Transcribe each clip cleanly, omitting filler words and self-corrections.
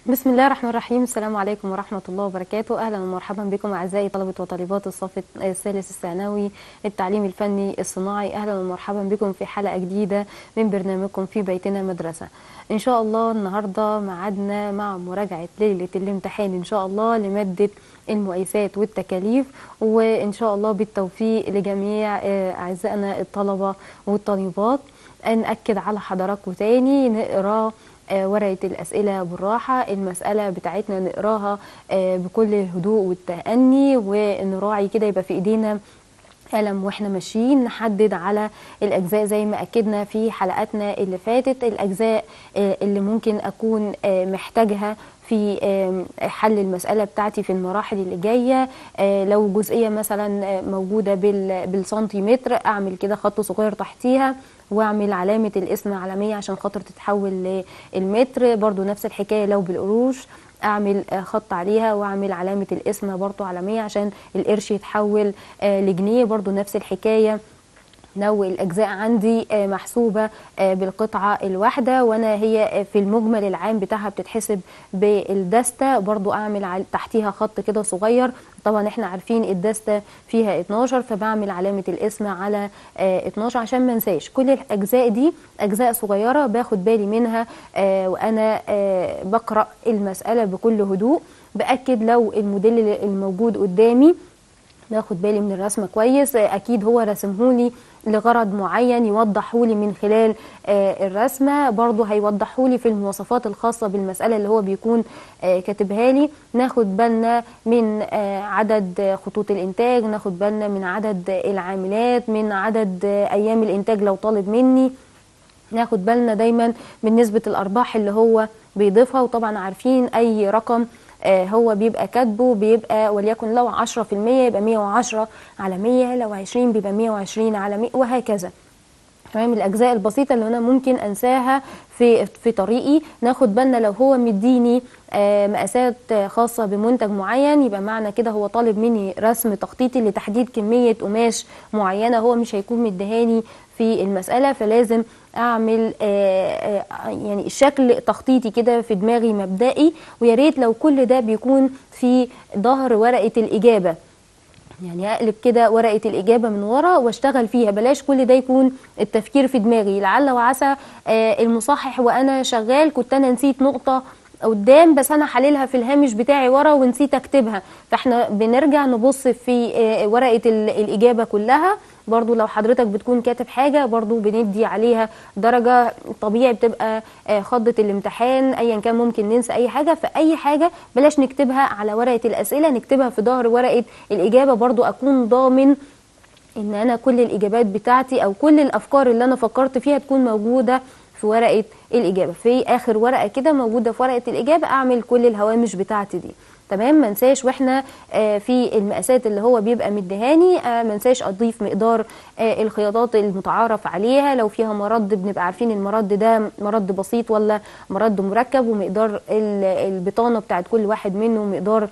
بسم الله الرحمن الرحيم. السلام عليكم ورحمة الله وبركاته. أهلا ومرحبا بكم أعزائي طلبة وطالبات الصف الثالث الثانوي التعليم الفني الصناعي. أهلا ومرحبا بكم في حلقة جديدة من برنامجكم في بيتنا مدرسة. إن شاء الله النهاردة معادنا مع مراجعة ليلة الامتحان إن شاء الله لمادة المقايسات والتكاليف، وإن شاء الله بالتوفيق لجميع أعزائنا الطلبة والطالبات. نأكد على حضراتكم تاني نقرأ ورقة الأسئلة بالراحة، المسألة بتاعتنا نقراها بكل الهدوء والتأني، ونراعي كده يبقى في إيدينا قلم واحنا ماشيين نحدد على الأجزاء زي ما أكدنا في حلقاتنا اللي فاتت، الأجزاء اللي ممكن أكون محتاجها في حل المسألة بتاعتي في المراحل اللي جاية. لو جزئية مثلا موجودة بالسنتيمتر أعمل كده خط صغير تحتيها واعمل علامة الاسم علامية عشان خاطر تتحول للمتر. برضو نفس الحكاية لو بالقروش اعمل خط عليها واعمل علامة الاسم برضو علامية عشان القرش يتحول لجنيه. برضو نفس الحكاية لو الأجزاء عندي محسوبة بالقطعة الواحدة وانا هي في المجمل العام بتاعها بتتحسب بالدستة، برضو اعمل تحتيها خط كده صغير. طبعا احنا عارفين الدستة فيها 12 فبعمل علامة الاسم على 12 عشان ما انساش. كل الأجزاء دي أجزاء صغيرة باخد بالي منها وانا بقرأ المسألة بكل هدوء. بأكد لو الموديل الموجود قدامي باخد بالي من الرسمة كويس، اكيد هو رسمهولي لغرض معين يوضحولي من خلال الرسمة، برضو هيوضحولي في المواصفات الخاصة بالمسألة اللي هو بيكون كاتبها لي. ناخد بالنا من عدد خطوط الانتاج، ناخد بالنا من عدد العاملات، من عدد ايام الانتاج لو طالب مني، ناخد بالنا دايما من نسبة الارباح اللي هو بيضيفها. وطبعا عارفين اي رقم هو بيبقى كاتبه بيبقى وليكن لو 10% يبقى 110 على 100، لو 20 بيبقى 120 على 100 وهكذا. تمام. الأجزاء البسيطة اللي أنا ممكن أنساها في طريقي. ناخد بالنا لو هو مديني مقاسات خاصة بمنتج معين يبقى معنى كده هو طالب مني رسم تخطيطي لتحديد كمية قماش معينة هو مش هيكون مدهاني في المسألة، فلازم أعمل يعني شكل تخطيطي كده في دماغي مبدئي. ويا ريت لو كل ده بيكون في ظهر ورقة الإجابة، يعني اقلب كده ورقة الإجابة من ورا واشتغل فيها، بلاش كل ده يكون التفكير في دماغي. لعل وعسى المصحح وانا شغال كنت انا نسيت نقطة قدام بس انا حللها في الهامش بتاعي ورا ونسيت اكتبها، فاحنا بنرجع نبص في ورقة الإجابة كلها. برضو لو حضرتك بتكون كاتب حاجة برضو بندي عليها درجة، طبيعي بتبقى خضة الامتحان ايا كان ممكن ننسى اي حاجة، فاي حاجة بلاش نكتبها على ورقة الأسئلة، نكتبها في ظهر ورقة الإجابة. برضو أكون ضامن إن أنا كل الإجابات بتاعتي أو كل الأفكار اللي أنا فكرت فيها تكون موجودة في ورقة الإجابة. في آخر ورقة كده موجودة في ورقة الإجابة أعمل كل الهوامش بتاعتي دي. تمام. منساش واحنا في المقاسات اللي هو بيبقى مدهاني منساش اضيف مقدار الخياطات المتعارف عليها. لو فيها مرد بنبقى عارفين المرد ده مرد بسيط ولا مرد مركب، ومقدار البطانة بتاعت كل واحد منه، مقدار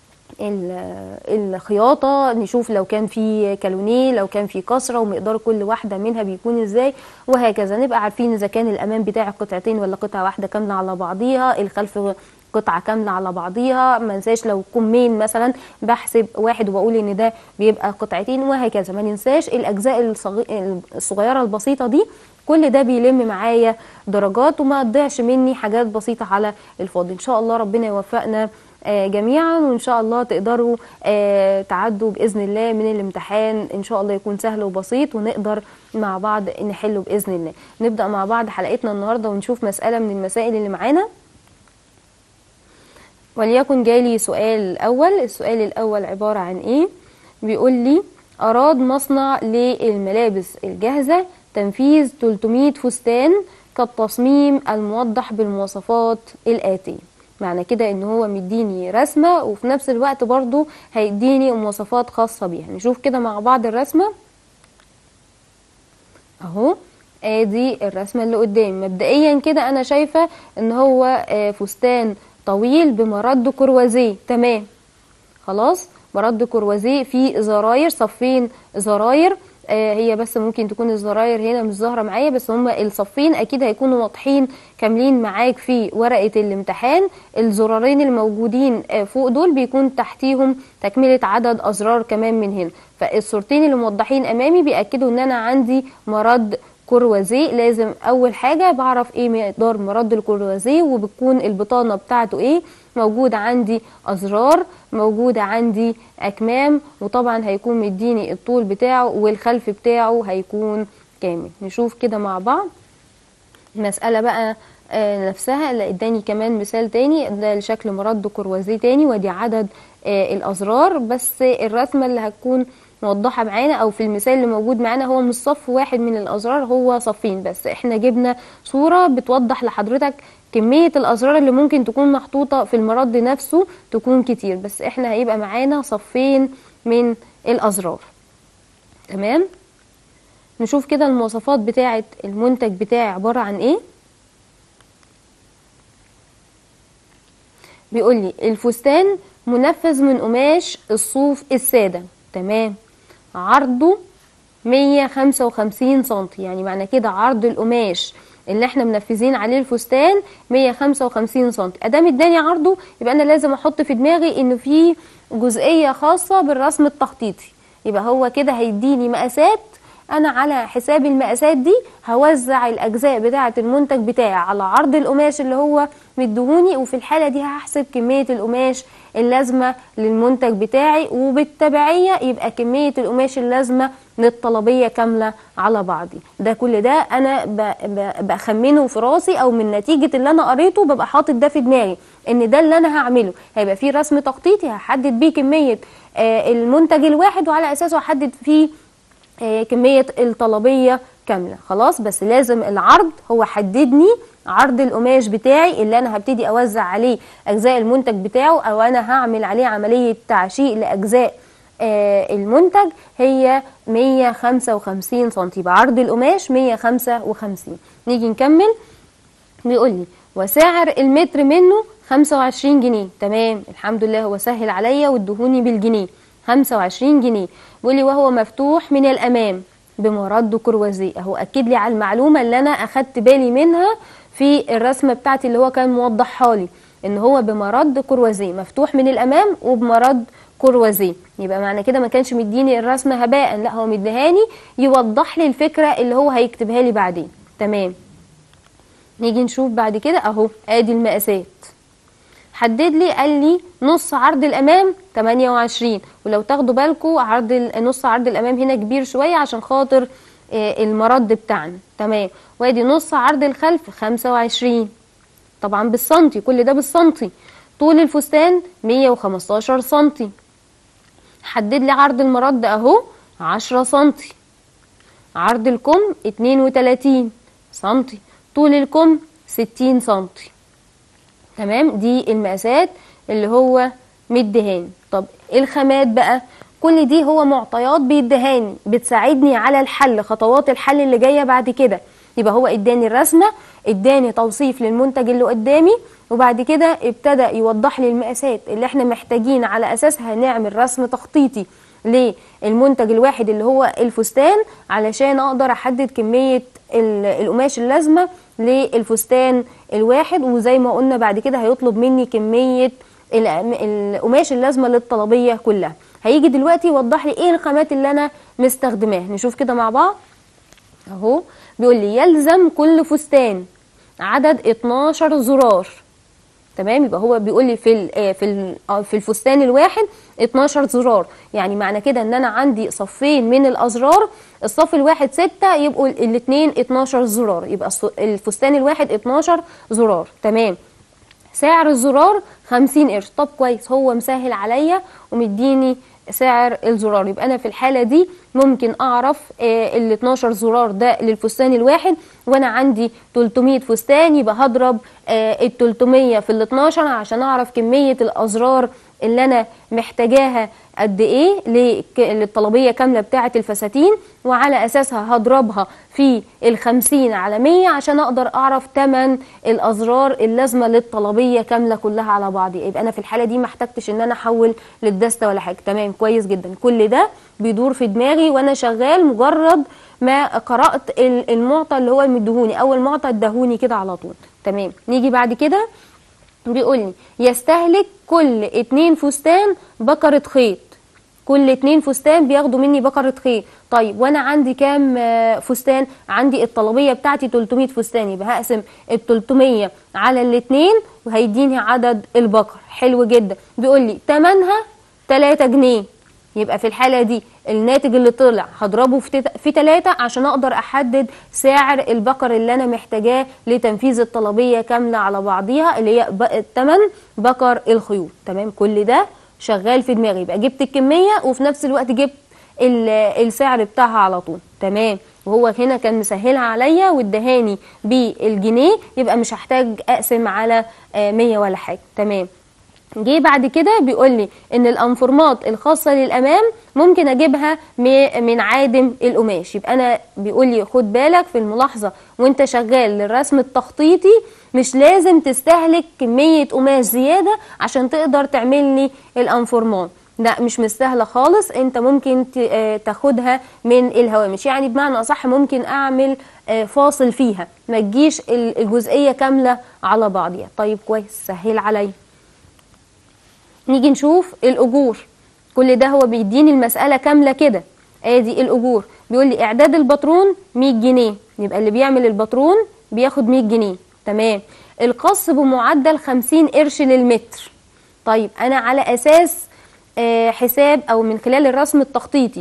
الخياطة نشوف لو كان في كالونيه لو كان في كسرة ومقدار كل واحدة منها بيكون ازاي، وهكذا. نبقى عارفين اذا كان الامام بتاعي قطعتين ولا قطعة واحدة كاملة على بعضيها، الخلف قطعة كاملة على بعضيها. ما ننساش لو كمين مثلا بحسب واحد وبقول ان ده بيبقى قطعتين وهكذا. ما ننساش الاجزاء الصغيرة البسيطة دي، كل ده بيلم معايا درجات وما تضيعش مني حاجات بسيطة على الفاضي. ان شاء الله ربنا يوفقنا جميعا، وان شاء الله تقدروا تعدوا باذن الله من الامتحان، ان شاء الله يكون سهل وبسيط ونقدر مع بعض نحله باذن الله. نبدا مع بعض حلقتنا النهارده ونشوف مساله من المسائل اللي معانا. وليكن جالي سؤال الاول. السؤال الاول عباره عن ايه؟ بيقول لي اراد مصنع للملابس الجاهزه تنفيذ 300 فستان كالتصميم الموضح بالمواصفات الاتيه. معنى كده ان هو مديني رسمة وفي نفس الوقت برضو هيديني مواصفات خاصة بيها. نشوف كده مع بعض الرسمة اهو. ادي الرسمة اللي قدامي. مبدئيا كده انا شايفة ان هو فستان طويل بمرد كروازيه. تمام خلاص. مرد كروازيه فيه زراير، صفين زراير هي بس ممكن تكون الزراير هنا مش ظاهره معايا، بس هما الصفين اكيد هيكونوا واضحين كاملين معاك في ورقه الامتحان. الزرارين الموجودين فوق دول بيكون تحتيهم تكمله عدد ازرار كمان من هنا، فالصورتين اللي موضحين امامي بياكدوا ان انا عندي مرد كروازيه. لازم اول حاجه بعرف ايه مقدار مرد الكروازيه، وبتكون البطانه بتاعته ايه. موجود عندي ازرار، موجوده عندي اكمام، وطبعا هيكون مديني الطول بتاعه والخلف بتاعه هيكون كامل. نشوف كده مع بعض المساله بقى نفسها اللي اداني كمان مثال تاني ده لشكل مرد كروازيه تاني، ودي عدد الازرار. بس الرسمه اللي هتكون موضحه معانا او في المثال اللي موجود معانا هو مش صف واحد من الازرار، هو صفين بس. احنا جبنا صوره بتوضح لحضرتك كميه الازرار اللي ممكن تكون محطوطه في المرد نفسه تكون كتير، بس احنا هيبقى معانا صفين من الازرار. تمام. نشوف كده المواصفات بتاعه المنتج بتاعي عباره عن ايه. بيقول لي الفستان منفذ من قماش الصوف الساده. تمام. عرضه 155 سنتي، يعني معنى كده عرض القماش اللي احنا منفذين عليه الفستان 155 سنتي. ادام اداني عرضه يبقى انا لازم احط في دماغي انه في جزئيه خاصه بالرسم التخطيطي، يبقى هو كده هيديني مقاسات. انا على حساب المقاسات دي هوزع الاجزاء بتاعه المنتج بتاعي على عرض القماش اللي هو مديهوني، وفي الحاله دي هحسب كميه القماش اللازمه للمنتج بتاعي، وبالتبعيه يبقى كميه القماش اللازمه للطلبيه كامله على بعضي. ده كل ده انا بخمنه في راسي، او من نتيجه اللي انا قريته ببقى حاطط ده في دماغي ان ده اللي انا هعمله. هيبقى فيه رسم تخطيطي هحدد بيه كميه المنتج الواحد، وعلى اساسه هحدد فيه كمية الطلبية كاملة. خلاص، بس لازم العرض هو حددني عرض القماش بتاعي اللي انا هبتدي اوزع عليه اجزاء المنتج بتاعه، او انا هعمل عليه عملية تعشيق لاجزاء المنتج. هي 155 سنتي بعرض القماش 155. نيجي نكمل. بيقول لي وسعر المتر منه 25 جنيه. تمام، الحمد لله هو سهل عليا وادهوني بالجنيه. 25 جنيه. بيقول لي وهو مفتوح من الامام بمرد كروازيه. اهو اكد لي على المعلومه اللي انا اخدت بالي منها في الرسمه بتاعتي اللي هو كان موضحها لي، ان هو بمرد كروازيه مفتوح من الامام وبمرد كروازيه. يبقى معنى كده ما كانش مديني الرسمه هباء، لا هو مديهاني يوضح لي الفكره اللي هو هيكتبها لي بعدين. تمام. نيجي نشوف بعد كده اهو ادي المقاسات. حدد لي، قال لي نص عرض الامام 28، ولو تاخدوا بالكم نص عرض الامام هنا كبير شويه عشان خاطر المرد بتاعنا. تمام. وادي نص عرض الخلف 25 طبعا بالسنتي، كل ده بالسنتي. طول الفستان 115 سنتي. حدد لي عرض المرد اهو 10 سنتي. عرض الكم 32 سنتي. طول الكم 60 سنتي. تمام. دي المقاسات اللي هو مديهاني. طب الخامات بقى، كل دي هو معطيات بيديهاني بتساعدني على الحل، خطوات الحل اللي جايه بعد كده. يبقى هو اداني الرسمه، اداني توصيف للمنتج اللي قدامي، وبعد كده ابتدى يوضح لي المقاسات اللي احنا محتاجين على اساسها نعمل رسم تخطيطي للمنتج الواحد اللي هو الفستان، علشان اقدر احدد كميه القماش اللازمه للفستان الواحد. وزي ما قلنا بعد كده هيطلب مني كميه القماش اللازمه للطلبيه كلها. هيجي دلوقتي يوضح لي ايه الخامات اللي انا مستخدماها. نشوف كده مع بعض اهو. بيقول لي يلزم كل فستان عدد 12 زرار. تمام. يبقى هو بيقول لي في الفستان الواحد 12 زرار، يعني معنى كده ان انا عندي صفين من الازرار، الصف الواحد 6 يبقوا الاثنين 12 زرار، يبقى الفستان الواحد 12 زرار. تمام. سعر الزرار 50 قرش. طب كويس، هو مسهل عليا ومديني سعر الزرار. يبقى انا في الحاله دي ممكن اعرف ال 12 زرار ده للفستان الواحد، وانا عندي 300 فستان، يبقى هضرب ال 300 في ال 12 عشان اعرف كميه الازرار اللي انا محتاجاها قد ايه للطلبيه كامله بتاعه الفساتين، وعلى اساسها هضربها في ال50 على 100 عشان اقدر اعرف تمن الازرار اللازمه للطلبيه كامله كلها على بعضها. يبقى انا في الحاله دي ما احتجتش ان انا احول للدستة ولا حاجه. تمام، كويس جدا. كل ده بيدور في دماغي وانا شغال، مجرد ما قرات المعطى اللي هو مديهوني، اول معطى اداهوني كده على طول. تمام، نيجي بعد كده بيقول لي يستهلك كل 2 فستان بكرة خيط. كل 2 فستان بياخدوا مني بكرة خيط. طيب وانا عندي كام فستان؟ عندي الطلبية بتاعتي 300 فستان، يبقى هقسم ال 300 على الاثنين وهيديني عدد البكر. حلو جدا. بيقول لي تمنها 3 جنيه. يبقى في الحالة دي الناتج اللي طلع هضربه في 3 عشان اقدر احدد سعر البقر اللي انا محتاجاه لتنفيذ الطلبية كاملة على بعضيها، اللي هي الثمن بقر الخيوط. تمام، كل ده شغال في دماغي. يبقى جبت الكمية وفي نفس الوقت جبت السعر بتاعها على طول. تمام، وهو هنا كان مسهلها عليا وادهاني بالجنيه، يبقى مش هحتاج اقسم على 100 ولا حاجة. تمام. جه بعد كده بيقول لي ان الانفورمات الخاصه للامام ممكن اجيبها من عادم القماش. يبقى انا بيقول لي خد بالك في الملاحظه وانت شغال للرسم التخطيطي، مش لازم تستهلك كميه قماش زياده عشان تقدر تعمل لي الانفورمات. لا، مش مستاهله خالص. انت ممكن تاخدها من الهوامش، يعني بمعنى اصح ممكن اعمل فاصل فيها، ما تجيش الجزئيه كامله على بعضيها. طيب كويس، سهل عليا. نيجي نشوف الأجور. كل ده هو بيديني المسألة كاملة كده. ادي الأجور. بيقول لي إعداد الباترون 100 جنيه، يبقى اللي بيعمل الباترون بياخد 100 جنيه. تمام. القص بمعدل 50 قرش للمتر. طيب أنا على أساس حساب أو من خلال الرسم التخطيطي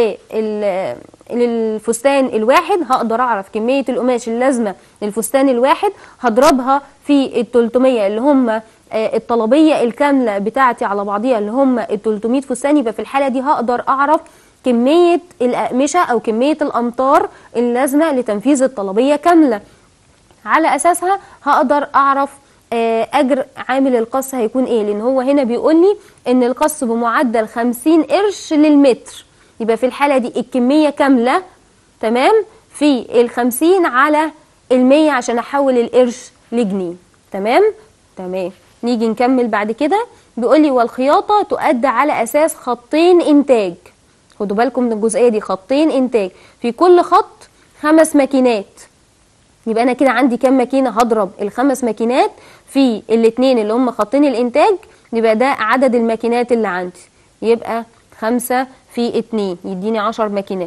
للفستان الواحد هقدر أعرف كمية القماش اللازمة للفستان الواحد، هضربها في ال 300 اللي هم الطلبية الكاملة بتاعتي على بعضيها اللي هم ال 300 فستان. يبقى في الحالة دي هقدر أعرف كمية الأقمشة أو كمية الأمتار اللازمة لتنفيذ الطلبية كاملة. على أساسها هقدر أعرف أجر عامل القص هيكون إيه، لأن هو هنا بيقول لي إن القص بمعدل 50 قرش للمتر. يبقى في الحالة دي الكمية كاملة. تمام، في ال50 على ال100 عشان أحول القرش لجنيه. تمام. تمام، نيجي نكمل بعد كده. بيقول لي والخياطة تؤدى على أساس خطين إنتاج. خدوا بالكم من الجزئية دي، خطين إنتاج، في كل خط 5 ماكينات. يبقى أنا كده عندي كام ماكينة؟ هضرب ال5 ماكينات في الاثنين اللي هم خطين الإنتاج، يبقى ده عدد الماكينات اللي عندي. يبقى 5 في 2 يديني 10 ماكينات.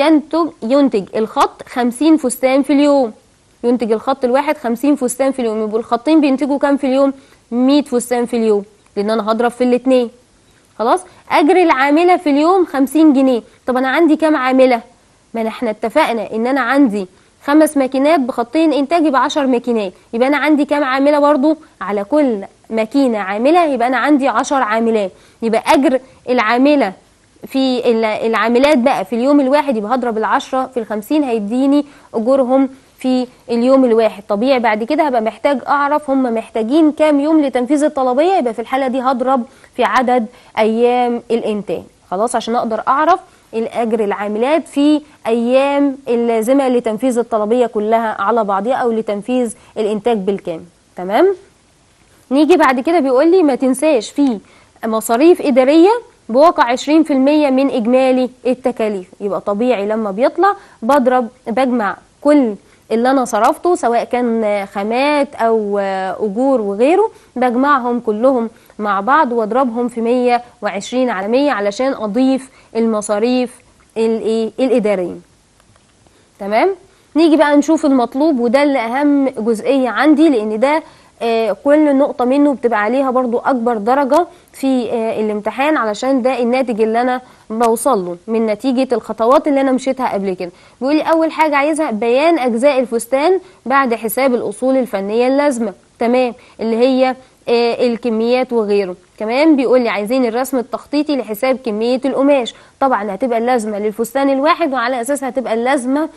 ينتج الخط 50 فستان في اليوم. ينتج الخط الواحد 50 فستان في اليوم. يبقوا الخطين بينتجوا كام في اليوم؟ 100 فستان في اليوم، لان انا هضرب في الاثنين. خلاص. اجر العامله في اليوم 50 جنيه. طب انا عندي كام عامله؟ ما احنا اتفقنا ان انا عندي 5 ماكينات بخطين انتاج، يبقى 10 ماكينات. يبقى انا عندي كام عامله برضو؟ على كل ماكينه عامله يبقى انا عندي 10 عاملات. يبقى اجر العامله في العاملات بقى في اليوم الواحد، يبقى هضرب ال10 في ال50 هيديني اجورهم في اليوم الواحد. طبيعي بعد كده هبقى محتاج اعرف هم محتاجين كام يوم لتنفيذ الطلبية، يبقى في الحالة دي هضرب في عدد ايام الانتاج. خلاص، عشان اقدر اعرف الاجر العاملات في ايام اللازمة لتنفيذ الطلبية كلها على بعضها او لتنفيذ الانتاج بالكامل. تمام. نيجي بعد كده بيقول لي ما تنساش في مصاريف ادارية بواقع 20% من اجمالي التكاليف. يبقى طبيعي لما بيطلع بجمع كل اللي انا صرفته، سواء كان خامات او اجور وغيره، بجمعهم كلهم مع بعض واضربهم في 120 على 100 علشان اضيف المصاريف الاداريه. تمام. نيجي بقى نشوف المطلوب، وده اللي اهم جزئيه عندي، لان ده كل نقطة منه بتبقى عليها برضو أكبر درجة في الامتحان، علشان ده الناتج اللي أنا بوصل له من نتيجة الخطوات اللي أنا مشيتها قبل كده. بيقولي أول حاجة عايزها بيان أجزاء الفستان بعد حساب الأصول الفنية اللازمة. تمام، اللي هي الكميات وغيره. كمان بيقول لي عايزين الرسم التخطيطي لحساب كمية القماش. طبعا هتبقى اللازمة للفستان الواحد، وعلى أساسها هتبقى اللازمة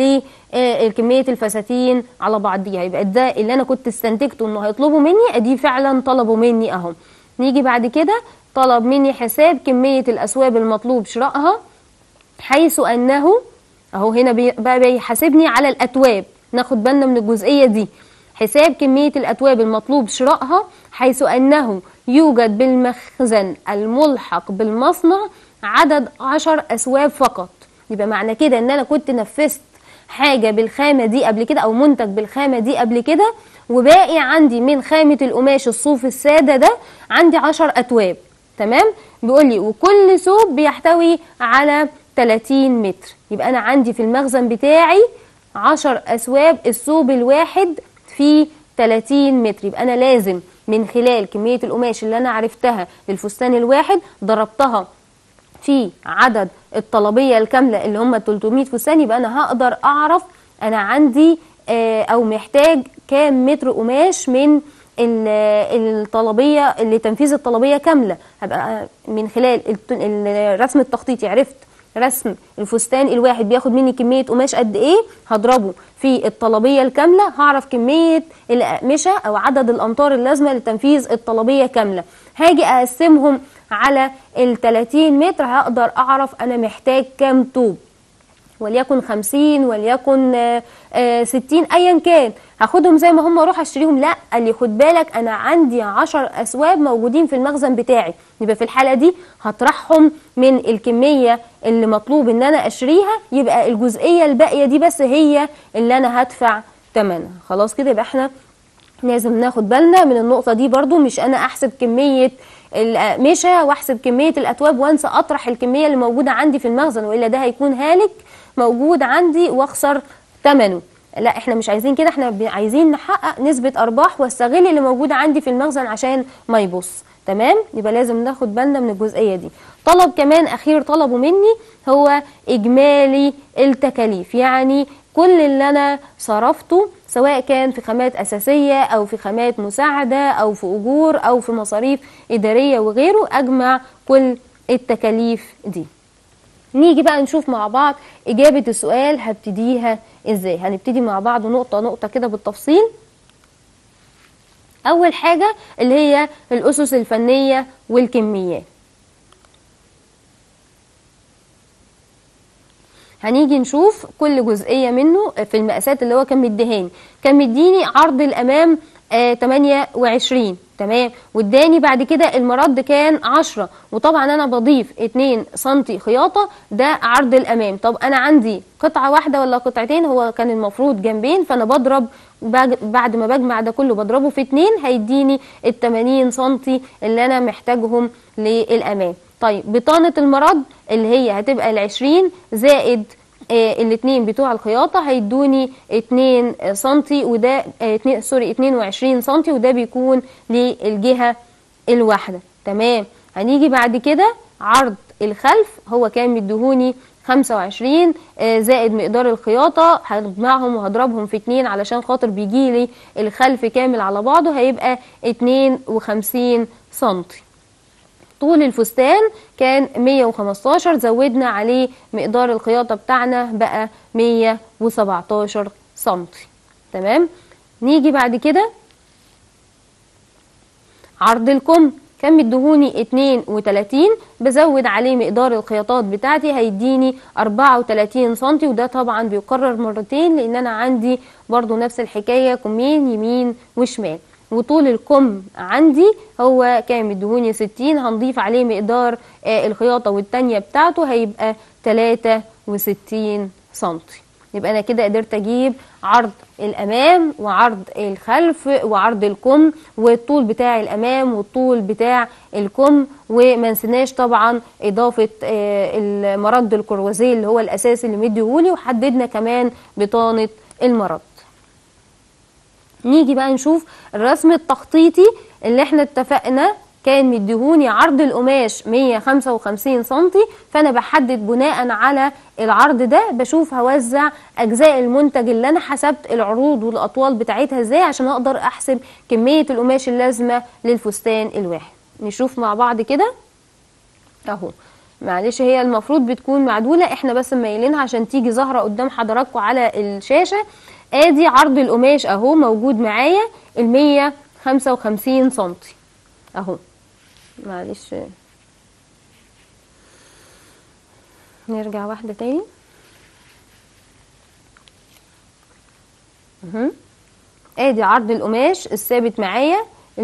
لكمية الفساتين على بعضيها. يبقى ده اللي أنا كنت استنتجته إنه هيطلبوا مني، أدي فعلا طلبوا مني أهو. نيجي بعد كده طلب مني حساب كمية الأثواب المطلوب شرائها، حيث أنه أهو هنا بقى بيحاسبني على الأتواب. ناخد بالنا من الجزئية دي، حساب كمية الأتواب المطلوب شرائها حيث أنه يوجد بالمخزن الملحق بالمصنع عدد 10 أثواب فقط. يبقى معنى كده ان انا كنت نفذت حاجة بالخامة دي قبل كده او منتج بالخامة دي قبل كده، وباقي عندي من خامة القماش الصوف السادة ده عندي 10 أتواب. تمام. بيقول لي وكل ثوب بيحتوي على 30 متر. يبقى انا عندي في المخزن بتاعي 10 أثواب، الثوب الواحد فيه 30 متر. يبقى انا لازم من خلال كمية القماش اللي انا عرفتها للفستان الواحد ضربتها في عدد الطلبية الكاملة اللي هم 300 فستان، يبقى أنا هقدر أعرف أنا عندي أو محتاج كام متر قماش من الطلبية لتنفيذ الطلبية كاملة. هبقى من خلال الرسم التخطيطي عرفت رسم الفستان الواحد بياخد مني كمية قماش قد إيه، هضربه في الطلبية الكاملة، هعرف كمية الأقمشة أو عدد الأمتار اللازمة لتنفيذ الطلبية كاملة. هاجي أقسمهم على 30 متر، هقدر أعرف أنا محتاج كام طوب، وليكن 50 وليكن 60 أيا كان، هاخدهم زي ما هم اروح اشتريهم. لا، اللي خد بالك أنا عندي 10 أثواب موجودين في المخزن بتاعي، يبقى في الحالة دي هطرحهم من الكمية اللي مطلوب ان انا اشتريها، يبقى الجزئية الباقية دي بس هي اللي انا هدفع ثمنها. خلاص كده، يبقى احنا لازم ناخد بالنا من النقطة دي برضو، مش انا احسب كمية الأقمشة واحسب كمية الأتواب وانسى اطرح الكمية اللي موجودة عندي في المخزن، والا ده هيكون هالك موجود عندي واخسر ثمنه. لا، احنا مش عايزين كده، احنا عايزين نحقق نسبة ارباح واستغل اللي موجود عندي في المخزن عشان ما يبص. تمام. يبقى لازم ناخد بالنا من الجزئية دي. طلب كمان اخير طلبه مني هو اجمالي التكاليف، يعني كل اللي انا صرفته سواء كان في خامات اساسية او في خامات مساعدة او في اجور او في مصاريف ادارية وغيره، اجمع كل التكاليف دي. نيجي بقى نشوف مع بعض اجابة السؤال هبتديها ازاي. هنبتدي مع بعض نقطة نقطة كده بالتفصيل. اول حاجة اللي هي الاسس الفنية والكميات. هنيجي نشوف كل جزئية منه في المقاسات اللي هو كان مديهاني. كان مديني عرض الامام 28، تمام، واداني بعد كده المرد كان 10، وطبعا انا بضيف 2 سنتي خياطة، ده عرض الامام. طب انا عندي قطعة واحدة ولا قطعتين؟ هو كان المفروض جنبين، فانا بضرب بعد ما بجمع ده كله بضربه في 2 هيديني 80 سنتي اللي انا محتاجهم للامام. طيب بطانة المرد اللي هي هتبقى 20 زائد الاثنين بتوع الخياطة هيدوني 2 سنتي، وده 22 سنتي، وده بيكون للجهة الواحدة. تمام. هنيجي بعد كده عرض الخلف، هو كان مديهوني 25 زائد مقدار الخياطة، هجمعهم وهضربهم في 2 علشان خاطر بيجيلي الخلف كامل على بعضه، هيبقى 52 سنتي. طول الفستان كان 115، زودنا عليه مقدار الخياطة بتاعنا بقى 117 سنتي. تمام. نيجي بعد كده عرض الكم، كان مدهوني 32، بزود عليه مقدار الخياطات بتاعتي هيديني 34 سنتي، وده طبعا بيكرر مرتين لان انا عندي برضو نفس الحكاية كمين يمين وشمال. وطول الكم عندي هو كان مدهوني 60، هنضيف عليه مقدار الخياطة والتانية بتاعته هيبقى 63 سنتي. يبقى انا كده قدرت اجيب عرض الامام وعرض الخلف وعرض الكم والطول بتاع الامام والطول بتاع الكم، وما نسيناش طبعا اضافه المرد الكروزيه اللي هو الاساسي اللي مديهولي، وحددنا كمان بطانه المرد. نيجي بقى نشوف الرسم التخطيطي اللي احنا اتفقنا كان مديهوني عرض القماش 155 سنتي، فانا بحدد بناء على العرض ده بشوف هوزع اجزاء المنتج اللي انا حسبت العروض والاطوال بتاعتها ازاي عشان اقدر احسب كمية القماش اللازمة للفستان الواحد. نشوف مع بعض كده اهو. معلش هي المفروض بتكون معدولة، احنا بس مايلينها عشان تيجي ظاهرة قدام حضراتكم على الشاشة. ادي عرض القماش اهو موجود معايا 155 سنتي اهو. معلش نرجع واحدة تاني. ادي عرض القماش الثابت معايا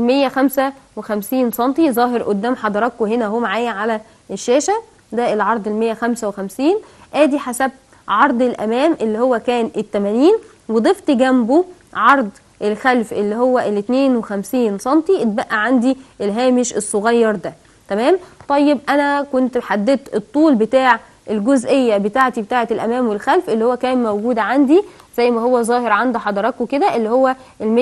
155 سنتي، ظاهر قدام حضراتكم هنا اهو معايا على الشاشة. ده العرض 155. ادي حسبت عرض الامام اللي هو كان 80، وضفت جنبه عرض الخلف اللي هو 52 سنتي، اتبقى عندي الهامش الصغير ده. تمام. طيب انا كنت حددت الطول بتاع الجزئية بتاعت الامام والخلف اللي هو كان موجود عندي زي ما هو ظاهر عند حضراتكم كده، اللي هو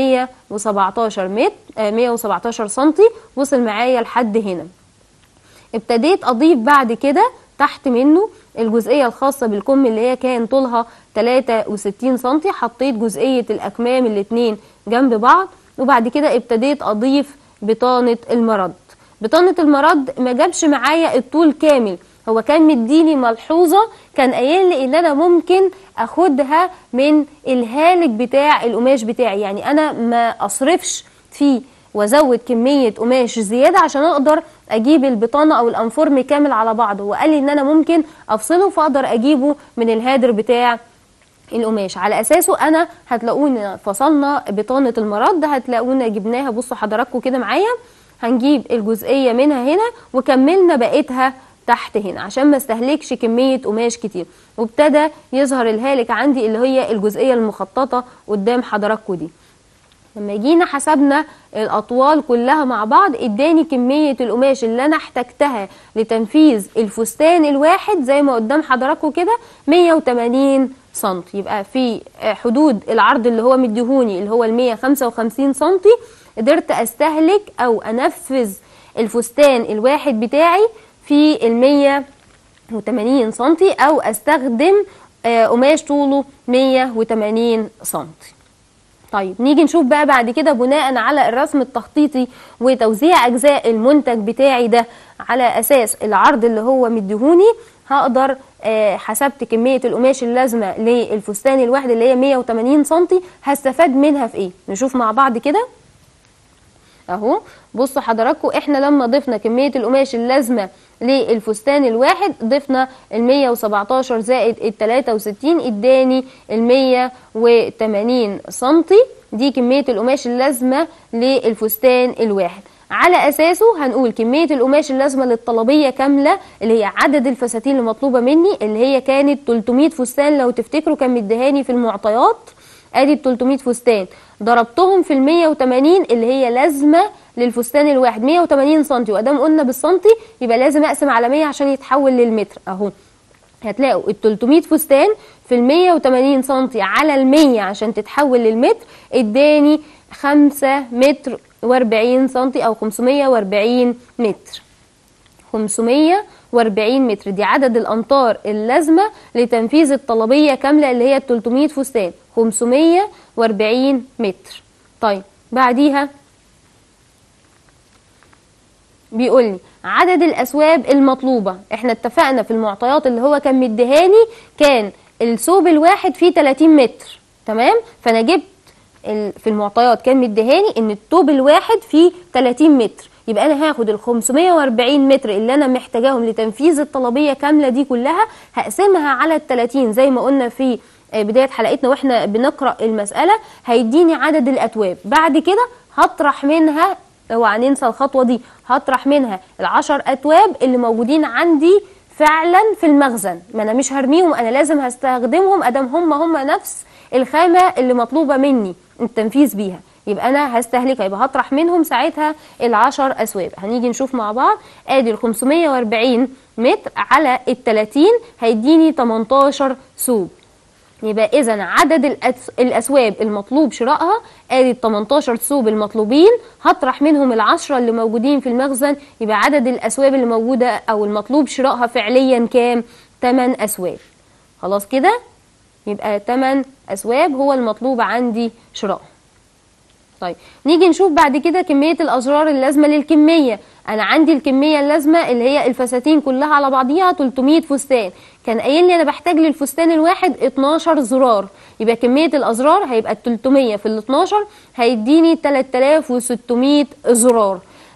117 متر 117 سنتي، وصل معايا لحد هنا. ابتديت اضيف بعد كده تحت منه الجزئية الخاصة بالكم اللي هي كان طولها 63 سنتي، حطيت جزئية الأكمام الاتنين جنب بعض، وبعد كده ابتديت أضيف بطانة المرد. بطانة المرد ما جابش معايا الطول كامل، هو كان مديني ملحوظة، كان قايل لي ان انا ممكن اخدها من الهالك بتاع القماش بتاعي، يعني انا ما اصرفش فيه وازود كمية قماش زيادة عشان اقدر اجيب البطانة او الانفورم كامل على بعضه. وقال لي ان انا ممكن افصله فاقدر اجيبه من الهادر بتاع القماش. على اساسه انا هتلاقونا فصلنا بطانة المرد، هتلاقونا جبناها. بصوا حضراتكم كده معايا، هنجيب الجزئية منها هنا وكملنا بقيتها تحت هنا عشان ما استهلكش كمية قماش كتير. وابتدى يظهر الهالك عندي اللي هي الجزئية المخططة قدام حضراتكم دي. لما جينا حسبنا الأطوال كلها مع بعض، اداني كمية القماش اللي أنا احتجتها لتنفيذ الفستان الواحد زي ما قدام حضراتكم كده 180 سنتي. يبقى في حدود العرض اللي هو مديهوني اللي هو 155 سنتي قدرت استهلك أو أنفذ الفستان الواحد بتاعي في 180 سنتي، أو أستخدم قماش طوله 180 سنتي. طيب نيجي نشوف بقى بعد كده بناء على الرسم التخطيطي وتوزيع أجزاء المنتج بتاعي ده على أساس العرض اللي هو مديهوني، هقدر حسبت كمية القماش اللازمة للفستان الواحد اللي هي 180 سنتي، هستفاد منها في ايه؟ نشوف مع بعض كده اهو. بصوا حضراتكم، احنا لما ضفنا كمية القماش اللازمة للفستان الواحد ضفنا 117 زائد 63 اداني 180 سنتي، دي كمية القماش اللازمة للفستان الواحد. على اساسه هنقول كمية القماش اللازمة للطلبية كاملة اللي هي عدد الفساتين المطلوبة مني اللي هي كانت 300 فستان لو تفتكروا كان مديهاني في المعطيات. ادي 300 فستان ضربتهم في 180 اللي هي لازمة للفستان الواحد 180 سنتي، وادام قلنا بالسنتي يبقى لازم اقسم على 100 عشان يتحول للمتر. اهو هتلاقوا ال 300 فستان في ال 180 سنتي على ال 100 عشان تتحول للمتر اداني 5 متر و40 سنتي او 540 متر. 540 متر دي عدد الامتار اللازمه لتنفيذ الطلبيه كامله اللي هي 300 فستان، 540 متر. طيب بعديها بيقول لي عدد الأثواب المطلوبة. احنا اتفقنا في المعطيات اللي هو كان مديهاني كان الثوب الواحد فيه 30 متر، تمام؟ فانا جبت في المعطيات كان مديهاني ان الثوب الواحد فيه 30 متر، يبقى انا هاخد ال 540 متر اللي انا محتاجاهم لتنفيذ الطلبية كاملة دي كلها، هقسمها على ال 30 زي ما قلنا في بداية حلقتنا واحنا بنقرأ المسألة، هيديني عدد الأثواب. بعد كده هطرح منها، لو هننسى الخطوة دي، هطرح منها ال10 أثواب اللي موجودين عندي فعلا في المخزن، ما انا مش هرميهم، انا لازم هستخدمهم ادام هم نفس الخامة اللي مطلوبة مني التنفيذ بيها، يبقى انا هستهلكها، يبقى هطرح منهم ساعتها ال10 أثواب. هنيجي نشوف مع بعض. ادي ال 540 متر على ال 30 هيديني 18 ثوب، يبقى اذا عدد الأثواب المطلوب شرائها ادي ال 18 ثوب المطلوبين، هطرح منهم ال10 اللي موجودين في المخزن، يبقى عدد الأثواب اللي موجودة او المطلوب شرائها فعليا كام؟ 8 أثواب. خلاص كده، يبقى 8 أثواب هو المطلوب عندي شرائها. طيب نيجي نشوف بعد كده كمية الأزرار اللازمة للكمية. أنا عندي الكمية اللازمة اللي هي الفساتين كلها على بعضيها 300 فستان، كان قايل لي أنا بحتاج للفستان الواحد 12 زرار، يبقى كمية الأزرار هيبقى 300 في ال 12 هيديني 3600 زرار.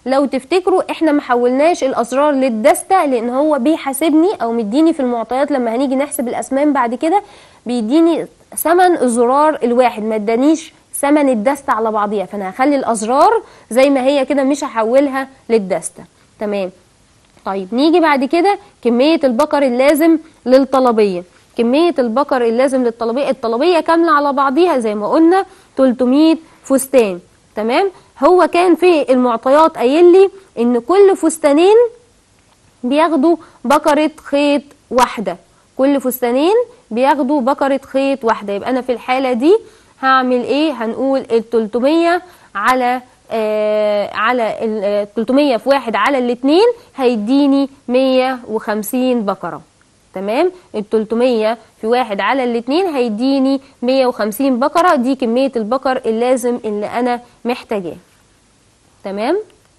لو تفتكروا احنا ما حولناش الازرار للدستة، لان هو بيحاسبني او مديني في المعطيات لما هنيجي نحسب الاسمان بعد كده بيديني ثمن الزرار الواحد، ما ادانيش ثمن الدستة على بعضيها، فانا هخلي الازرار زي ما هي كده مش هحولها للدستة. تمام. طيب نيجي بعد كده كمية البقر اللازم للطلبية. كمية البقر اللازم للطلبية، الطلبية كاملة على بعضيها زي ما قلنا 300 فستان. تمام. هو كان في المعطيات قايل لي ان كل فستانين بياخدوا بقرة خيط واحدة، كل فستانين بياخدوا بقرة خيط واحدة. يبقى انا في الحالة دي هعمل ايه؟ هنقول ال 300 على ال 300 في 1 على الاتنين هيديني 150 بقرة. تمام. ال 300 في 1 على الاتنين هيديني 150 بقرة. دي كمية البقر اللازم اللي انا محتاجاه. تمام.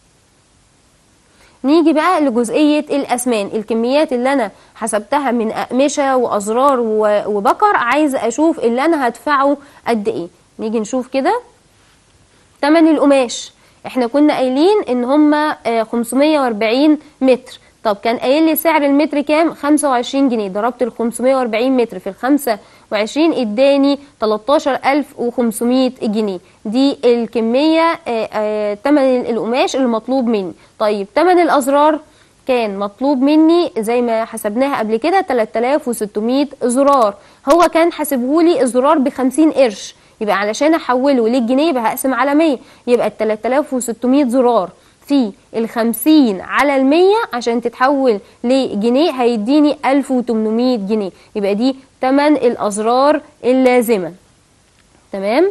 نيجي بقى لجزئية الأسمان، الكميات اللي أنا حسبتها من أقمشة وأزرار وبقر، عايزة أشوف اللي أنا هدفعه قد إيه. نيجي نشوف كده تمن القماش. احنا كنا قايلين ان هما 540 متر. طب كان قايل لي سعر المتر كام؟ 25 جنيه. ضربت ال 540 متر في ال 25 اداني 13500 جنيه. دي الكمية تمن القماش اللي مطلوب مني. طيب تمن الأزرار كان مطلوب مني زي ما حسبناها قبل كده 3600 زرار. هو كان حاسبهولي الزرار ب50 قرش، يبقى علشان احوله للجنيه يبقى هقسم على 100، يبقى ال 3600 زرار في ال 50 على ال 100 عشان تتحول لجنيه هيديني 1800 جنيه. يبقى دي تمن الأزرار اللازمة. تمام.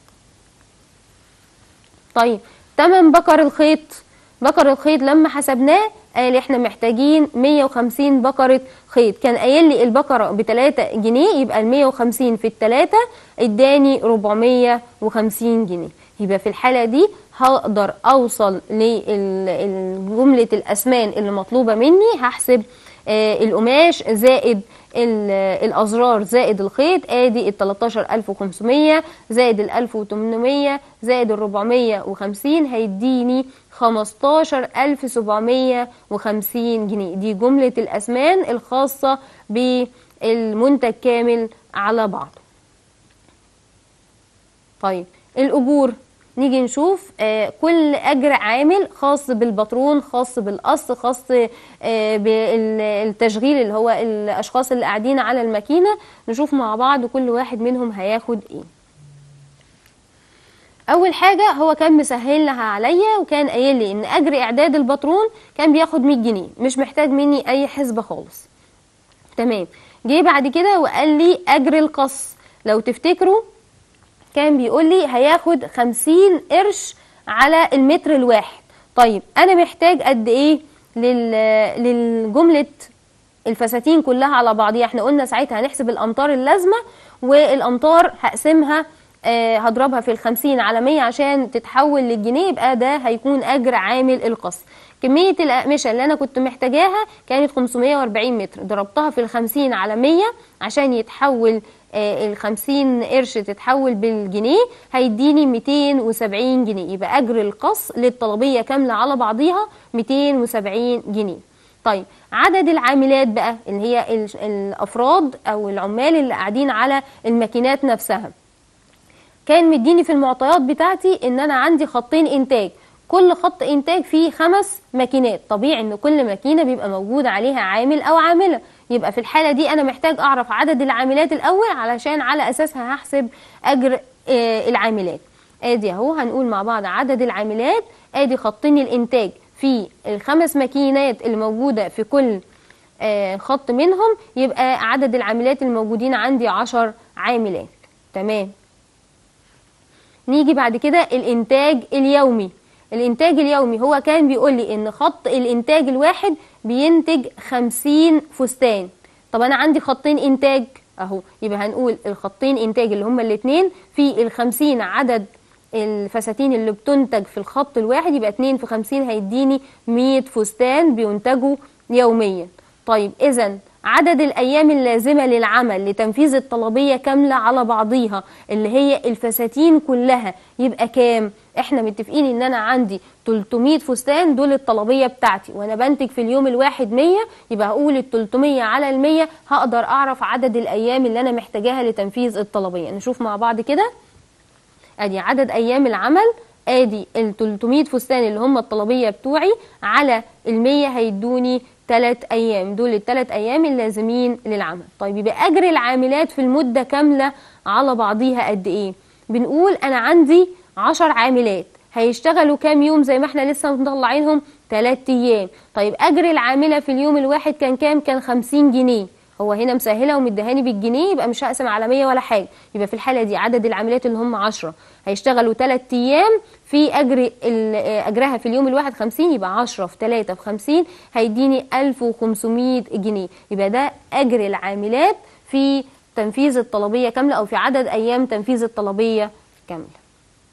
طيب تمن بقر الخيط. بقر الخيط لما حسبناه قال احنا محتاجين 150 بقرة خيط. كان قايل لي البقرة ب3 جنيه، يبقى ال 150 في ال3 اداني 450 جنيه. يبقى في الحالة دي هقدر اوصل لجملة الاسمان اللي مطلوبة مني. هحسب القماش زائد الازرار زائد الخيط، ادي ال 13500 زائد ال 1800 زائد ال 450 هيديني 15750 جنيه. دي جملة الأسمان الخاصة بالمنتج كامل على بعض. طيب الأجور نيجي نشوف كل أجر عامل خاص بالبطرون، خاص بالقص، خاص بالتشغيل اللي هو الأشخاص اللي قاعدين على الماكينة. نشوف مع بعض كل واحد منهم هياخد ايه. اول حاجه هو كان مسهلها عليا وكان قايل لي ان اجر اعداد البطرون كان بياخد 100 جنيه، مش محتاج مني اي حسبه خالص. تمام. جه بعد كده وقال لي اجر القص، لو تفتكروا كان بيقول لي هياخد 50 قرش على المتر الواحد. طيب انا محتاج قد ايه للجمله الفساتين كلها على بعضيها؟ احنا قلنا ساعتها هنحسب الامتار اللازمه، والامتار هقسمها هضربها في ال50 على 100 عشان تتحول للجنيه، يبقى ده هيكون اجر عامل القص. كمية الأقمشة اللي أنا كنت محتاجاها كانت 540 متر، ضربتها في ال50 على 100 عشان يتحول ال50 قرش تتحول بالجنيه هيديني 270 جنيه. يبقى أجر القص للطلبية كاملة على بعضيها 270 جنيه. طيب عدد العاملات بقى اللي هي الأفراد أو العمال اللي قاعدين على الماكينات نفسها، كان مديني في المعطيات بتاعتي ان انا عندي خطين انتاج، كل خط انتاج فيه 5 ماكينات. طبيعي ان كل ماكينه بيبقى موجود عليها عامل او عامله، يبقى في الحاله دي انا محتاج اعرف عدد العاملات الاول علشان على اساسها هحسب اجر العاملات. ادي اهو هنقول مع بعض عدد العاملات. ادي خطين الانتاج في ال5 ماكينات اللي موجوده في كل خط منهم، يبقى عدد العاملات الموجودين عندي 10 عاملات. تمام. نيجي بعد كده الانتاج اليومي. الانتاج اليومي هو كان بيقول لي ان خط الانتاج الواحد بينتج 50 فستان. طب انا عندي خطين انتاج اهو، يبقى هنقول الخطين انتاج اللي هما الاثنين في ال50 عدد الفساتين اللي بتنتج في الخط الواحد، يبقى 2 في 50 هيديني 100 فستان بينتجوا يوميا. طيب اذا عدد الأيام اللازمة للعمل لتنفيذ الطلبية كاملة على بعضيها اللي هي الفساتين كلها يبقى كام؟ احنا متفقين ان انا عندي 300 فستان دول الطلبية بتاعتي، وانا بنتج في اليوم الواحد 100، يبقى هقول ال 300 على ال 100 هقدر اعرف عدد الايام اللي انا محتاجاها لتنفيذ الطلبية. نشوف مع بعض كده. ادي عدد ايام العمل، ادي ال 300 فستان اللي هم الطلبية بتوعي على ال 100 هيدوني 3 ايام، دول ال3 ايام اللازمين للعمل. طيب يبقى اجر العاملات في المدة كاملة على بعضيها قد ايه؟ بنقول انا عندي 10 عاملات هيشتغلوا كام يوم زي ما احنا لسه مطلعينهم؟ 3 ايام. طيب اجر العاملة في اليوم الواحد كان كام؟ كان 50 جنيه. هو هنا مسهله ومدهاني بالجنيه، يبقى مش هقسم على 100 ولا حاجه. يبقى في الحاله دي عدد العاملات اللي هم 10 هيشتغلوا 3 ايام، في اجرها في اليوم الواحد 50، يبقى 10 في 3 في 50 هيديني 1500 جنيه. يبقى ده اجر العاملات في تنفيذ الطلبيه كامله، او في عدد ايام تنفيذ الطلبيه كامله.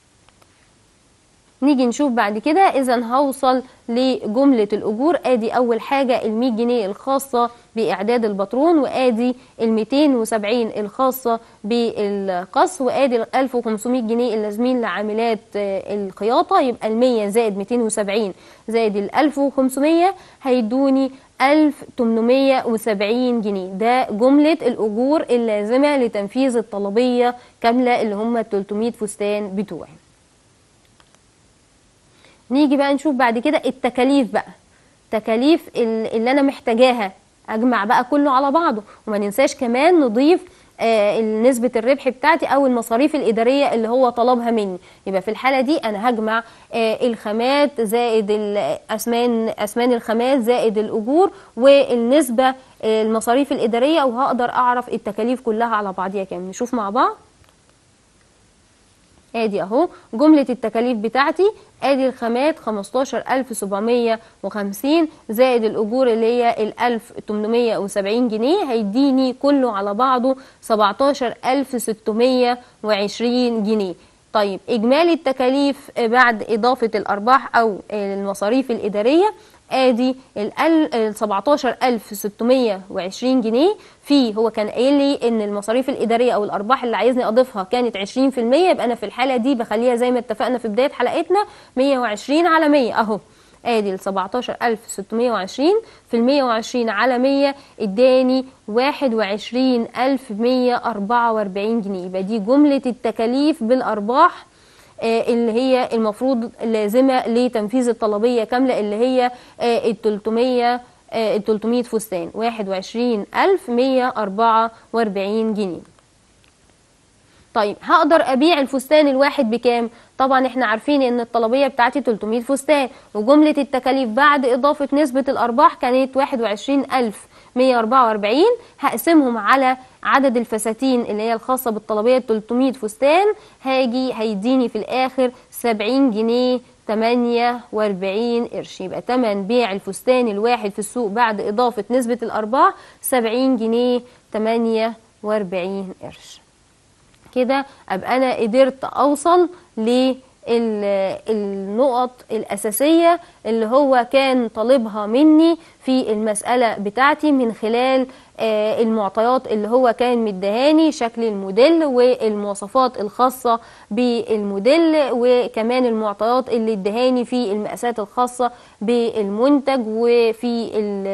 نيجي نشوف بعد كده. اذا هوصل لجملة الأجور. ادي أول حاجة ال100 جنيه الخاصة بإعداد الباترون، وادي ال270 الخاصة بالقص، وادي ال1500 جنيه اللازمين لعاملات الخياطة. يبقى ال100 زائد 270 زائد ال1500 هيدوني 1870 جنيه. ده جملة الأجور اللازمة لتنفيذ الطلبية كاملة اللي هم 300 فستان بتوعي. نيجي بقى نشوف بعد كده التكاليف بقى. تكاليف اللي انا محتاجاها، اجمع بقى كله على بعضه، وما ننساش كمان نضيف نسبة الربح بتاعتي او المصاريف الادارية اللي هو طلبها مني. يبقى في الحالة دي انا هجمع الخامات زائد اسمان الخامات زائد الاجور والنسبة المصاريف الادارية، وهقدر اعرف التكاليف كلها على بعضيها كام. نشوف مع بعض. ادي اهو جملة التكاليف بتاعتي. ادي الخامات 15750 زائد الاجور اللي هي ال 1870 جنيه هيديني كله على بعضه 17620 جنيه. طيب اجمالي التكاليف بعد اضافة الارباح او المصاريف الادارية، ادي ال 17620 جنيه. هو كان قايل لي ان المصاريف الاداريه او الارباح اللي عايزني اضيفها كانت 20%، يبقى انا في الحاله دي بخليها زي ما اتفقنا في بدايه حلقتنا 120 على 100 اهو. ادي ال 17620 في ال 120 على 100 اداني 21144 جنيه. يبقى دي جمله التكاليف بالارباح اللي هي المفروض لازمة لتنفيذ الطلبية كاملة، اللي هي ال 300 فستان 21144 جنيه. طيب هقدر أبيع الفستان الواحد بكام؟ طبعا احنا عارفين ان الطلبية بتاعتي 300 فستان، وجملة التكاليف بعد إضافة نسبة الأرباح كانت 21144. هقسمهم على عدد الفساتين اللي هي الخاصة بالطلبية 300 فستان، هيديني في الآخر 70 جنيه 48 قرش. يبقى تمن بيع الفستان الواحد في السوق بعد إضافة نسبة الأرباح 70 جنيه 48 قرش. كده أبقى أنا قدرت أوصل للنقط الأساسية اللي هو كان طالبها مني في المسألة بتاعتي من خلال المعطيات اللي هو كان مدهاني، شكل الموديل والمواصفات الخاصة بالموديل، وكمان المعطيات اللي ادهاني في المقاسات الخاصة بالمنتج وفي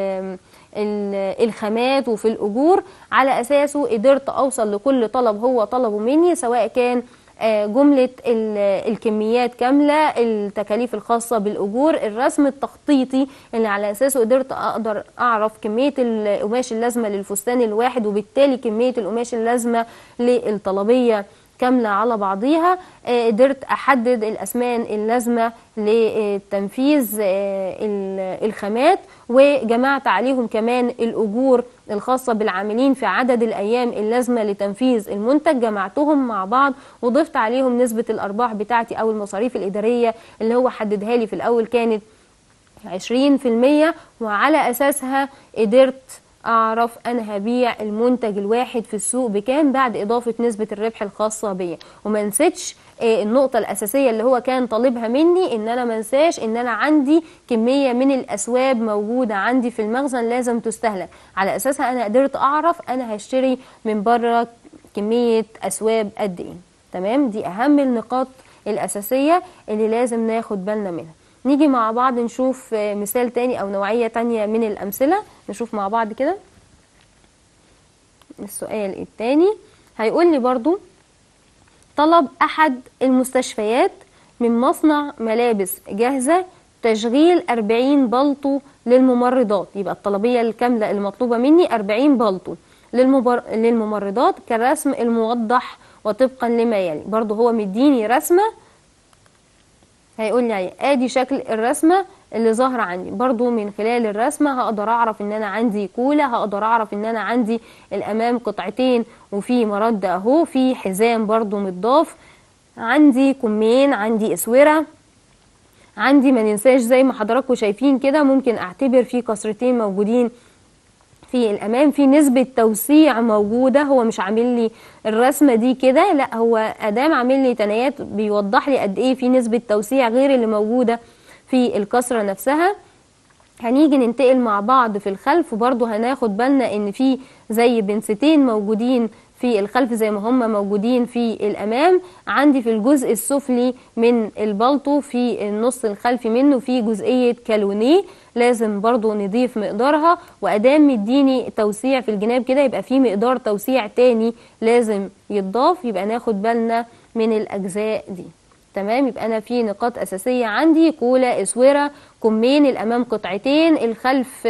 الخامات وفي الأجور. على أساسه قدرت أوصل لكل طلب هو طلبه مني، سواء كان جملة الكميات كاملة، التكاليف الخاصة بالأجور، الرسم التخطيطي اللي على أساسه أقدر أعرف كمية القماش اللازمة للفستان الواحد، وبالتالي كمية القماش اللازمة للطلبية كاملة على بعضيها. قدرت أحدد الأسمان اللازمة لتنفيذ الخامات، وجمعت عليهم كمان الأجور الخاصة بالعاملين في عدد الأيام اللازمة لتنفيذ المنتج، جمعتهم مع بعض وضفت عليهم نسبة الأرباح بتاعتي أو المصاريف الإدارية اللي هو حددها لي في الأول كانت 20%، وعلى أساسها قدرت أعرف أنا هبيع المنتج الواحد في السوق بكام بعد إضافة نسبة الربح الخاصة بيا. وما نسيتش النقطة الأساسية اللي هو كان طالبها مني، ان انا منساش ان انا عندي كمية من الأسواب موجودة عندي في المخزن لازم تستهلك، على أساسها انا قدرت اعرف انا هشتري من بره كمية أسواب قد ايه. تمام، دي اهم النقاط الأساسية اللي لازم ناخد بالنا منها. نيجي مع بعض نشوف مثال تاني او نوعية تانية من الأمثلة. نشوف مع بعض كده السؤال التاني. هيقول لي برضو طلب أحد المستشفيات من مصنع ملابس جاهزة تشغيل 40 بلطو للممرضات. يبقى الطلبية الكاملة المطلوبة مني 40 بلطو للممرضات كالرسم الموضح وطبقا لما يلي. برضو هو مديني رسمة، هيقول لي ادي شكل الرسمة اللي ظاهرة عندي. برضو من خلال الرسمة هقدر اعرف ان انا عندي كولة، هقدر اعرف ان انا عندي الامام قطعتين وفي مرد اهو، في حزام برضو متضاف، عندي كمين، عندي اسورة، عندي ما ننساش زي ما حضراتكم شايفين كده ممكن اعتبر في كسرتين موجودين في الامام، في نسبة توسيع موجودة. هو مش عامل لي الرسمة دي كده، لا هو ادام عامل لي تنايات بيوضح لي قد ايه في نسبة توسيع غير اللي موجودة في الكسرة نفسها. هنيجي ننتقل مع بعض في الخلف، برضو هناخد بالنا ان في زي بنستين موجودين في الخلف زي ما هم موجودين في الامام. عندي في الجزء السفلي من البلطو في النص الخلفي منه في جزئية كالونيه، لازم برضو نضيف مقدارها، وادام مديني توسيع في الجناب كده يبقى في مقدار توسيع تاني لازم يتضاف، يبقى ناخد بالنا من الاجزاء دي. تمام، يبقى انا في نقاط اساسية عندي كولة، اسورة، كمين، الامام قطعتين، الخلف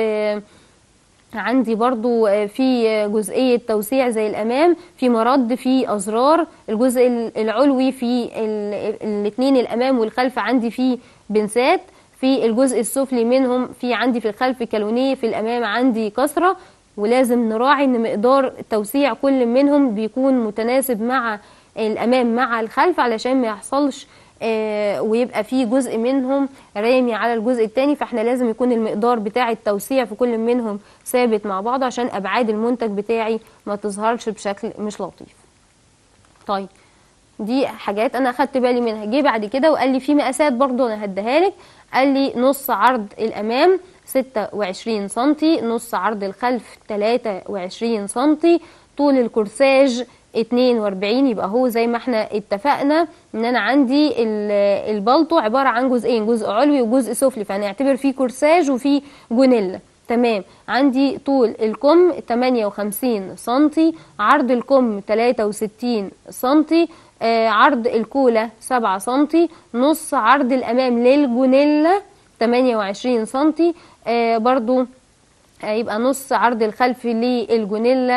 عندي برضو في جزئية توسيع زي الامام، في مرد، في ازرار، الجزء العلوي في الاثنين الامام والخلف عندي في بنسات، في الجزء السفلي منهم في عندي في الخلف كالونيه، في الامام عندي كسرة. ولازم نراعي ان مقدار توسيع كل منهم بيكون متناسب مع الامام مع الخلف علشان ما يحصلش ويبقى في جزء منهم رامي على الجزء التاني، فاحنا لازم يكون المقدار بتاع التوسيع في كل منهم ثابت مع بعض عشان ابعاد المنتج بتاعي ما تظهرش بشكل مش لطيف. طيب دي حاجات انا اخدت بالي منها. جه بعد كده وقال لي في مقاسات برضو انا هديها لك. قال لي نص عرض الامام 26 سنتي، نص عرض الخلف 23 سنتي، طول الكورساج 42. يبقى هو زي ما احنا اتفقنا ان انا عندي البلطو عبارة عن جزئين، جزء علوي وجزء سفلي، فهنعتبر فيه كورساج وفيه جونيلا. تمام، عندي طول الكم 58 سنتي، عرض الكم 63 سنتي، عرض الكولة 7 سنتي، نص عرض الامام للجونيلا 28 سنتي، برضو يبقى نص عرض الخلف للجونيلا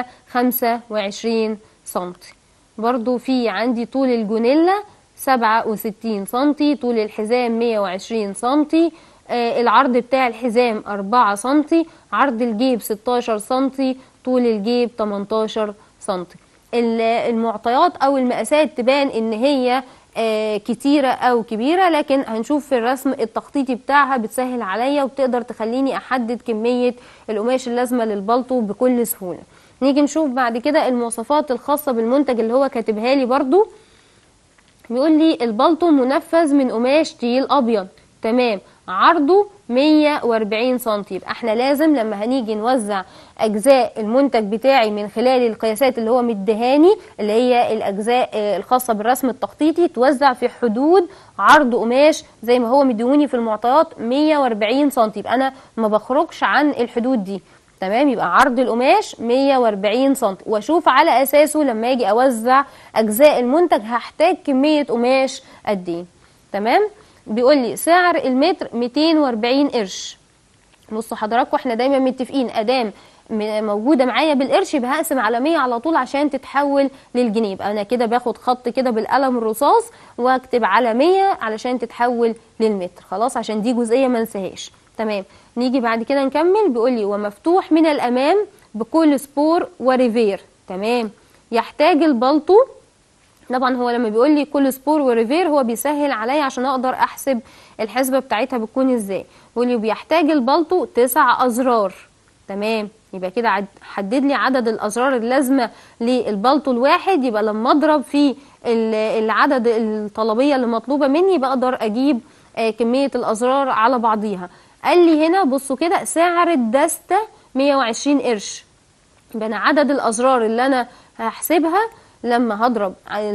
25 سنتي. برضو في عندي طول الجونيلا 67 سنتي، طول الحزام 120 سنتي، العرض بتاع الحزام 4 سنتي، عرض الجيب 16 سنتي، طول الجيب 18 سنتي. المعطيات او المقاسات تبان ان هي كتيرة او كبيرة، لكن هنشوف في الرسم التخطيطي بتاعها بتسهل عليا وبتقدر تخليني احدد كمية القماش اللازمة للبلطو بكل سهولة. نيجي نشوف بعد كده المواصفات الخاصة بالمنتج اللي هو كاتبها لي برضو. بيقول لي البلطو منفذ من قماش تيل ابيض. تمام، عرضه 140 سنتي. يبقى احنا لازم لما هنيجي نوزع اجزاء المنتج بتاعي من خلال القياسات اللي هو مدهاني اللي هي الاجزاء الخاصة بالرسم التخطيطي توزع في حدود عرض قماش زي ما هو مديهوني في المعطيات 140 سنتي. يبقى انا ما بخرجش عن الحدود دي. تمام، يبقى عرض القماش 140 سنتي، واشوف على اساسه لما اجي اوزع اجزاء المنتج هحتاج كمية قماش قد ايه. تمام، بيقول لي سعر المتر 240 قرش. بصوا حضراتكم احنا دايما متفقين ادام موجوده معايا بالقرش يبقى هقسم على 100 على طول عشان تتحول للجنيه. يبقى انا كده باخد خط كده بالقلم الرصاص واكتب على 100 علشان تتحول للمتر، خلاص عشان دي جزئيه ما انساهاش. تمام، نيجي بعد كده نكمل. بيقول لي ومفتوح من الامام بكل سبور وريفير. تمام، يحتاج البلطو، طبعا هو لما بيقول لي كل سبور وريفير هو بيسهل عليا عشان اقدر احسب الحسبه بتاعتها بتكون ازاي. بيقول لي بيحتاج البلطو 9 ازرار. تمام، يبقى كده حدد لي عدد الازرار اللازمه للبلطو الواحد. يبقى لما اضرب في العدد الطلبيه اللي مطلوبه مني بقدر اجيب كميه الازرار على بعضيها. قال لي هنا بصوا كده سعر الدستة 120 قرش. يبقى انا عدد الازرار اللي انا هحسبها لما هضرب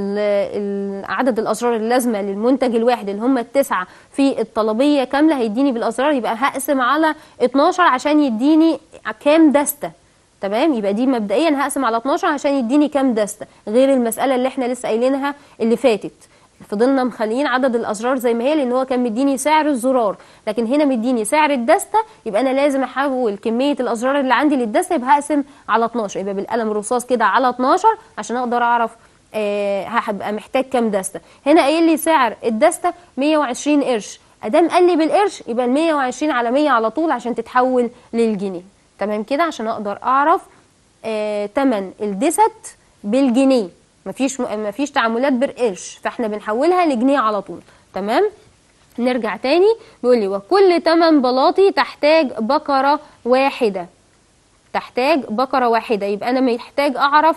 عدد الازرار اللازمه للمنتج الواحد اللي هم التسعه في الطلبيه كامله هيديني بالازرار، يبقى هقسم على 12 عشان يديني كام دسته. تمام، يبقى دي مبدئيا هقسم على 12 عشان يديني كام دسته، غير المساله اللي احنا لسه قايلينها اللي فاتت. فضلنا مخليين عدد الازرار زي ما هي لان هو كان مديني سعر الزرار، لكن هنا مديني سعر الدسته. يبقى انا لازم احول كميه الازرار اللي عندي للدسته، يبقى هقسم على 12، يبقى بالقلم الرصاص كده على 12 عشان اقدر اعرف هبقى محتاج كام دسته. هنا قايل لي سعر الدسته 120 قرش، ادام قال لي بالقرش يبقى ال 120 على 100 على طول عشان تتحول للجنيه. تمام كده عشان اقدر اعرف تمن الدست بالجنيه. مفيش تعاملات بالقرش، فاحنا بنحولها لجنيه على طول. تمام، نرجع تاني. بيقول لي وكل 8 بلاطي تحتاج بقرة واحدة. تحتاج بقرة واحدة، يبقى انا محتاج اعرف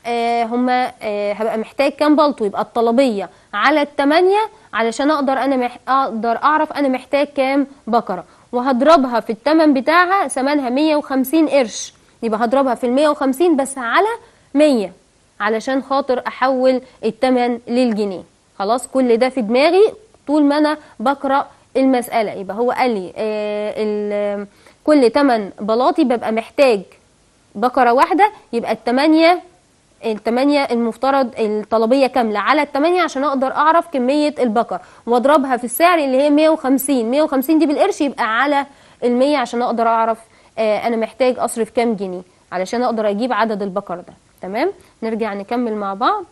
هبقى محتاج كام بلطو. يبقى الطلبية على 8 علشان اقدر اقدر اعرف انا محتاج كام بقرة، وهضربها في الثمن بتاعها. ثمنها 150 قرش، يبقى هضربها في ال 150 بس على 100 علشان خاطر احول الثمن للجنيه. خلاص كل ده في دماغي طول ما انا بقرأ المسألة. يبقى هو قال لي كل 8 بلاطي ببقى محتاج بقرة واحدة، يبقى الثمانية المفترض الطلبية كاملة على 8 عشان اقدر اعرف كمية البقر، واضربها في السعر اللي هي 150. 150 دي بالقرش يبقى على 100 عشان اقدر اعرف انا محتاج اصرف كام جنيه علشان اقدر اجيب عدد البقر ده. تمام، نرجع نكمل مع بعض.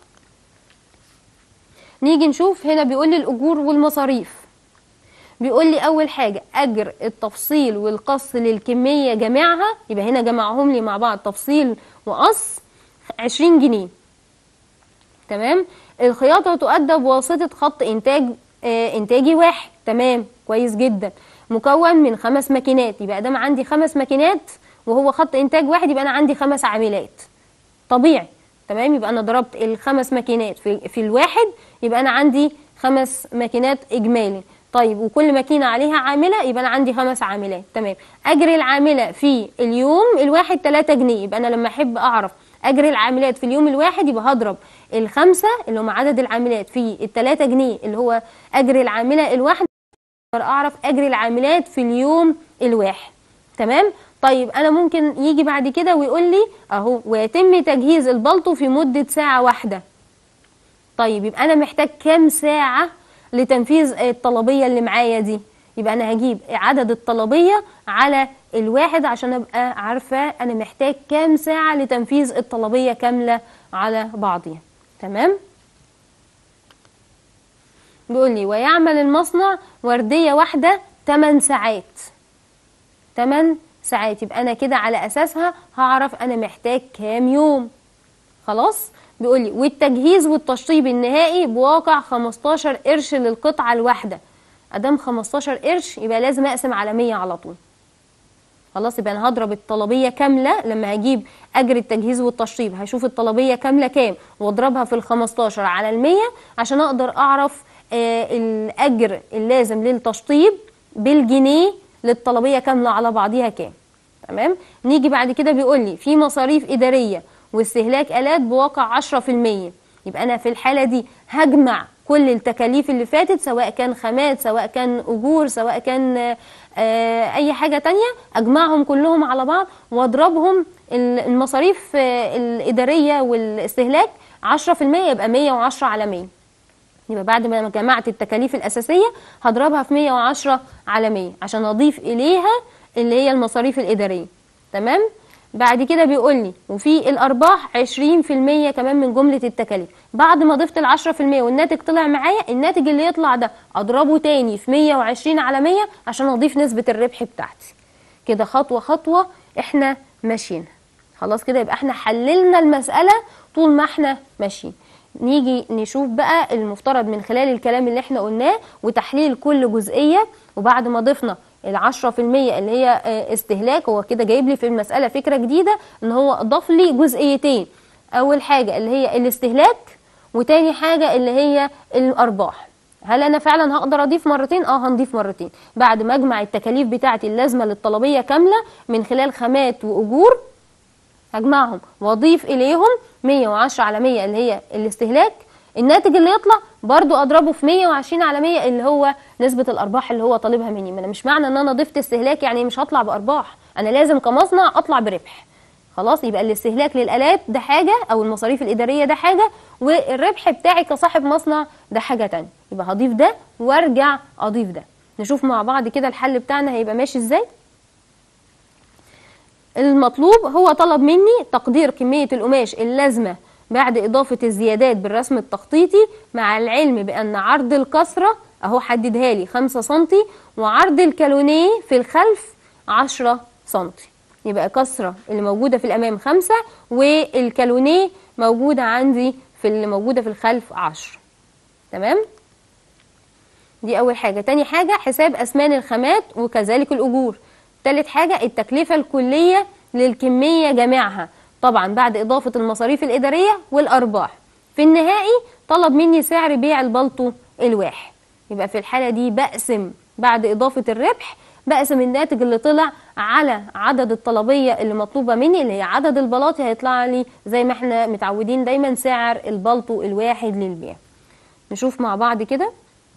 نيجي نشوف هنا بيقول لي الاجور والمصاريف. بيقول لي اول حاجه اجر التفصيل والقص للكميه جميعها، يبقى هنا جمعهم لي مع بعض تفصيل وقص 20 جنيه. تمام، الخياطه تؤدى بواسطه خط انتاجي واحد. تمام، كويس جدا، مكون من 5 ماكينات. يبقى دام عندي 5 ماكينات وهو خط انتاج واحد يبقى انا عندي 5 عاملات طبيعي. تمام، يبقى انا ضربت ال5 ماكينات في الواحد، يبقى انا عندي 5 ماكينات اجمالي. طيب وكل ماكينه عليها عامله يبقى انا عندي 5 عاملات. تمام، اجر العامله في اليوم الواحد 3 جنيه. يبقى انا لما احب اعرف اجر العاملات في اليوم الواحد يبقى هضرب ال5 اللي هم عدد العاملات في ال3 جنيه اللي هو اجر العامله الواحده، اقدر اعرف اجر العاملات في اليوم الواحد. تمام، طيب انا ممكن يجي بعد كده ويقول لي اهو ويتم تجهيز البلطو في مدة ساعة واحدة. طيب يبقى انا محتاج كام ساعة لتنفيذ الطلبية اللي معايا دي؟ يبقى انا هجيب عدد الطلبية على الواحد عشان ابقى عارفة انا محتاج كام ساعة لتنفيذ الطلبية كاملة على بعضها. تمام، بيقول لي ويعمل المصنع وردية واحدة 8 ساعات. 8 ساعات، يبقى انا كده على اساسها هعرف انا محتاج كام يوم. خلاص، بيقول لي والتجهيز والتشطيب النهائي بواقع 15 قرش للقطعه الواحده. ادام 15 قرش يبقى لازم اقسم على 100 على طول. خلاص، يبقى انا هضرب الطلبيه كامله لما هجيب اجر التجهيز والتشطيب، هشوف الطلبيه كامله كام واضربها في ال15 على ال100 عشان اقدر اعرف الاجر اللازم للتشطيب بالجنيه للطلبيه كامله على بعضيها كام. تمام، نيجي بعد كده بيقول لي في مصاريف اداريه واستهلاك الات بواقع 10%. يبقى انا في الحاله دي هجمع كل التكاليف اللي فاتت، سواء كان خامات سواء كان اجور سواء كان اي حاجه تانية، اجمعهم كلهم على بعض واضربهم المصاريف الاداريه والاستهلاك 10%، يبقى 110 على 100. يبقى بعد ما جمعت التكاليف الأساسية هضربها في 110 على 100 عشان أضيف إليها اللي هي المصاريف الإدارية. تمام، بعد كده بيقول لي وفي الأرباح 20% كمان من جملة التكاليف. بعد ما ضفت ال10% والناتج طلع معايا، الناتج اللي يطلع ده أضربه تاني في 120 على 100 عشان أضيف نسبة الربح بتاعتي. كده خطوة خطوة إحنا ماشيين. خلاص كده يبقى إحنا حللنا المسألة طول ما إحنا ماشيين. نيجي نشوف بقى المفترض من خلال الكلام اللي احنا قلناه وتحليل كل جزئية، وبعد ما ضفنا ال10% اللي هي استهلاك. هو كده جايب لي في المسألة فكرة جديدة، ان هو اضاف لي جزئيتين، اول حاجة اللي هي الاستهلاك، وتاني حاجة اللي هي الارباح. هل انا فعلا هقدر اضيف مرتين؟ هنضيف مرتين بعد ما اجمع التكاليف بتاعتي اللازمة للطلبية كاملة من خلال خامات واجور، هجمعهم واضيف اليهم 110 على 100 اللي هي الاستهلاك. الناتج اللي يطلع برضو اضربه في 120 على 100 اللي هو نسبة الارباح اللي هو طالبها مني. ما انا مش معنى ان انا ضفت استهلاك يعني مش هطلع بارباح، انا لازم كمصنع اطلع بربح. خلاص، يبقى الاستهلاك للآلات ده حاجة، او المصاريف الإدارية ده حاجة، والربح بتاعي كصاحب مصنع ده حاجة تانية. يبقى هضيف ده وارجع اضيف ده. نشوف مع بعض كده الحل بتاعنا هيبقى ماشي ازاي. المطلوب هو طلب مني تقدير كمية القماش اللازمة بعد إضافة الزيادات بالرسم التخطيطي، مع العلم بأن عرض الكسرة أهو حددها لي 5 سنتي، وعرض الكالونيه في الخلف 10 سنتي. يبقى كسرة اللي موجودة في الأمام 5، والكالونيه موجودة عندي في اللي موجودة في الخلف 10. تمام؟ دي أول حاجة. تاني حاجة حساب أثمان الخامات وكذلك الأجور. تالت حاجة التكلفة الكلية للكمية جميعها، طبعا بعد إضافة المصاريف الإدارية والأرباح. في النهائي طلب مني سعر بيع البلطو الواحد. يبقى في الحالة دي بقسم بعد إضافة الربح، بقسم الناتج اللي طلع على عدد الطلبية اللي مطلوبة مني اللي هي عدد البلاطي، هيطلع لي زي ما احنا متعودين دايما سعر البلطو الواحد للبيع. نشوف مع بعض كده.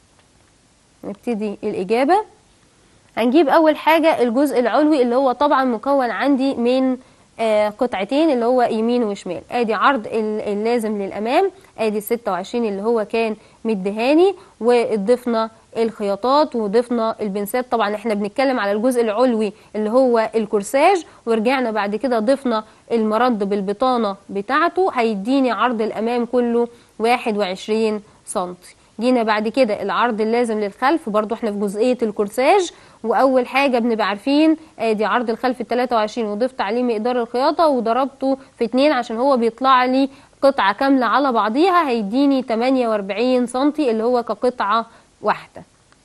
نبتدي الإجابة. هنجيب أول حاجة الجزء العلوي اللي هو طبعا مكون عندي من قطعتين اللي هو يمين وشمال. ادي عرض اللازم للأمام، ادي 26 اللي هو كان مدهاني، وضفنا الخياطات وضفنا البنسات. طبعا احنا بنتكلم على الجزء العلوي اللي هو الكورساج، ورجعنا بعد كده ضفنا المرد بالبطانة بتاعته، هيديني عرض الأمام كله 21 سنتي. جينا بعد كده العرض اللازم للخلف، برضو احنا في جزئية الكورساج، واول حاجة بنبقى عارفين ادي عرض الخلف 23 وضفت عليه مقدار الخياطة وضربته في 2 عشان هو بيطلع لي قطعة كاملة على بعضيها، هيديني 48 سنتي اللي هو كقطعة واحدة.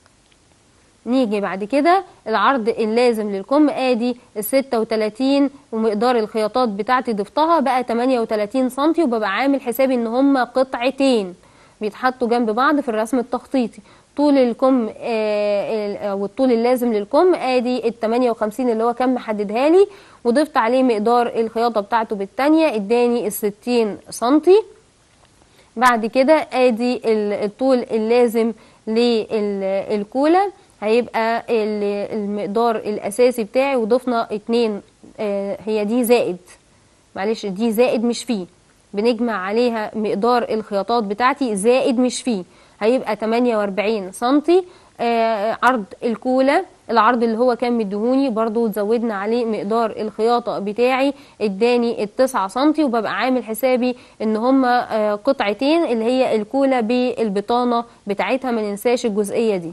نيجي بعد كده العرض اللازم للكم، ادي 36 ومقدار الخياطات بتاعتي ضفتها بقى 38 سنتي، وببقى عامل حسابي ان هما قطعتين بيتحطوا جنب بعض في الرسم التخطيطي. طول الكم والطول اللازم للكم ادي ال 58 اللي هو كان محددها لي، وضفت عليه مقدار الخياطة بتاعته بالتانية اداني ال 60 سنتي. بعد كده ادي الطول اللازم للكولة، هيبقى المقدار الاساسي بتاعي وضفنا 2. هي دي زائد، معلش دي زائد مش فيه، بنجمع عليها مقدار الخياطات بتاعتي زائد مش فيه، هيبقى 48 سنتي. عرض الكولة العرض اللي هو كان مدهوني برضو زودنا عليه مقدار الخياطة بتاعي اداني 9 سنتي، وببقى عامل حسابي ان هما قطعتين اللي هي الكولة بالبطانة بتاعتها، ما ننساش الجزئية دي.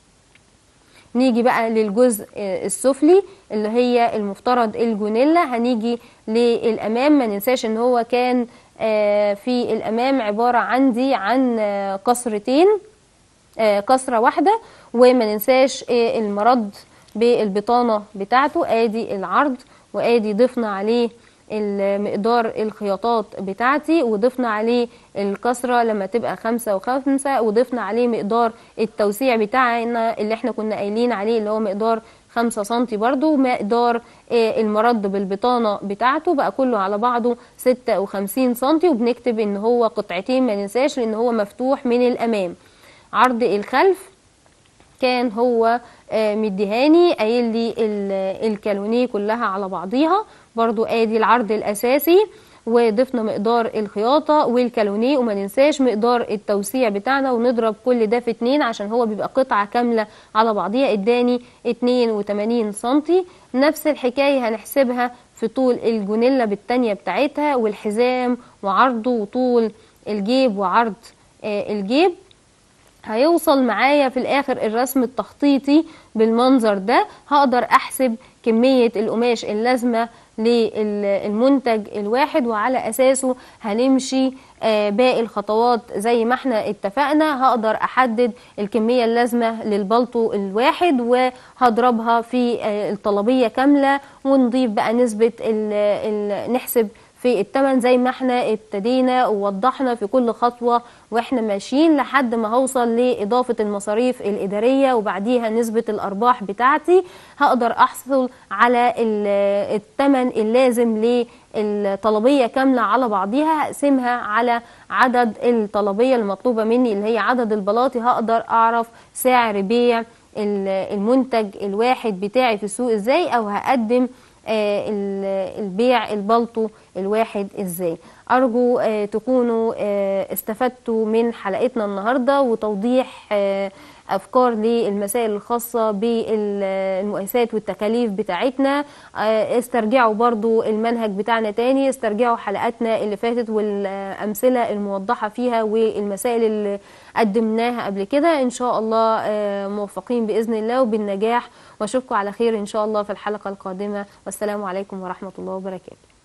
نيجي بقى للجزء السفلي اللي هي المفترض الجونيلا. هنيجي للأمام، ما ننساش ان هو كان في الأمام عبارة عندي عن كسرتين، كسرة واحدة، وما ننساش المرد بالبطانة بتاعته. ادي العرض، وادي ضفنا عليه المقدار الخياطات بتاعتي، وضفنا عليه الكسرة لما تبقى 5 و5، وضفنا عليه مقدار التوسيع بتاعنا اللي احنا كنا قايلين عليه اللي هو مقدار 5 سنتي برضو، مقدار المرد بالبطانة بتاعته بقى كله على بعضه 56 سنتي، وبنكتب ان هو قطعتين ما ننساش لان هو مفتوح من الامام. عرض الخلف كان هو مديهاني قايل لي الكالونيه كلها على بعضيها، برضو ادي العرض الاساسي وضفنا مقدار الخياطة والكالونيه، وما ننساش مقدار التوسيع بتاعنا، ونضرب كل ده في 2 عشان هو بيبقى قطعة كاملة على بعضيها، اداني 82 سنتي. نفس الحكاية هنحسبها في طول الجونيلا بالتانية بتاعتها، والحزام وعرضه، وطول الجيب وعرض الجيب. هيوصل معايا في الاخر الرسم التخطيطي بالمنظر ده. هقدر احسب كمية القماش اللازمة للمنتج الواحد، وعلى اساسه هنمشي باقي الخطوات زي ما احنا اتفقنا. هقدر احدد الكمية اللازمة للبلطو الواحد وهضربها في الطلبية كاملة، ونضيف بقى نسبة نحسب في التمن زي ما احنا ابتدينا ووضحنا في كل خطوة واحنا ماشيين، لحد ما هوصل لإضافة المصاريف الإدارية وبعديها نسبة الأرباح بتاعتي. هقدر أحصل على التمن اللازم للطلبية كاملة على بعضيها. هقسمها على عدد الطلبية المطلوبة مني اللي هي عدد البلاطي. هقدر أعرف سعر بيع المنتج الواحد بتاعي في السوق ازاي، او هقدم البيع البلطو الواحد ازاي. ارجو تكونوا استفدتوا من حلقتنا النهارده وتوضيح افكار للمسائل الخاصه بالمقايسات والتكاليف بتاعتنا. استرجعوا برضو المنهج بتاعنا تاني، استرجعوا حلقاتنا اللي فاتت والامثله الموضحه فيها والمسائل اللي قدمناها قبل كده. ان شاء الله موفقين باذن الله وبالنجاح، واشوفكم على خير ان شاء الله في الحلقه القادمه. والسلام عليكم ورحمه الله وبركاته.